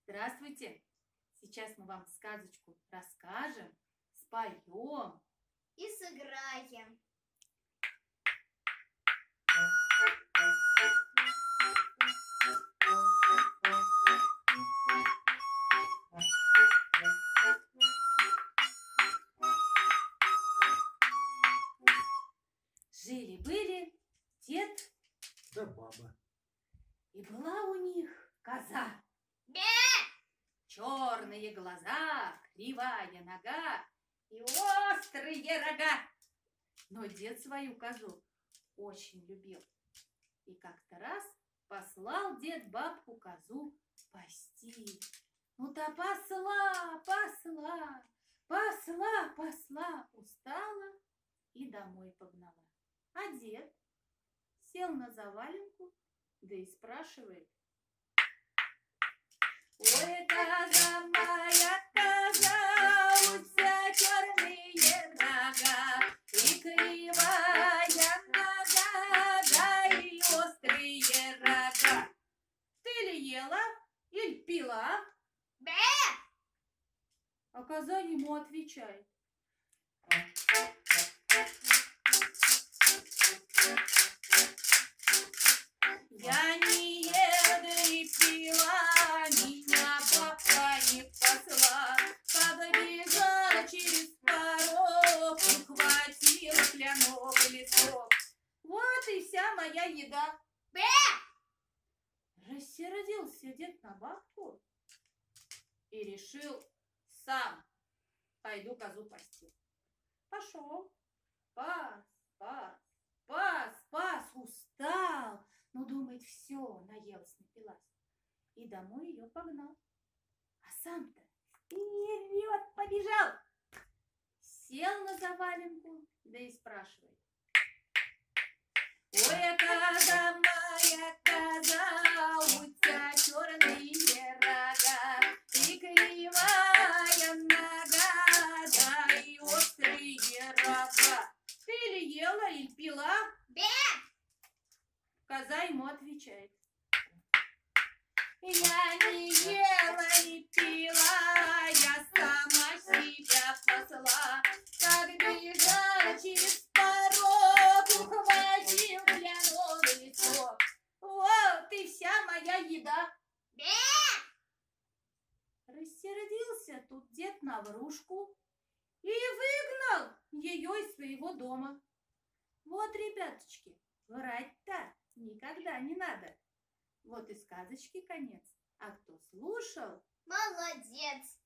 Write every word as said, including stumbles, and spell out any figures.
Здравствуйте! Сейчас мы вам сказочку расскажем, споем и сыграем. Жили-были дед да баба. И была у них коза. Бе! Черные глаза, кривая нога и острые рога. Но дед свою козу очень любил. И как-то раз послал дед бабку козу пасти. Ну-то посла, посла, посла, посла, устала и домой погнала. А дед сел на заваленку, да и спрашивает: ой, коза моя, коза, у тебя черные рога, и кривая нога, да и острые рога. Ты ли ела, или пила? Бе! А коза ему отвечает: я не ела, не пила, меня бабка не посла. Как бежала через порог, ухватила кляновый листок. Вот и вся моя еда. Бе! Рассердился дед на бабку и решил: сам пойду козу пасти. Пошел, пас, пас, пас, пас, устал. Ну, думает, все, наелась, напилась. И домой ее погнал. А сам-то вперед побежал. Сел на заваленку, да и спрашивает: ой, коза моя, коза, у тебя черные рога, и кривая нога, да и острые рога. Ты ли ела, или пила? Бе! Коза ему отвечает: я не ела, не пила, я сама себя посла. Как бежала через порог, ухватил кляновый листок. Вот и вся моя еда. Бе! Рассердился тут дед на врушку и выгнал ее из своего дома. Вот, ребяточки, врать-то никогда не надо. Вот и сказочки конец. А кто слушал, Молодец!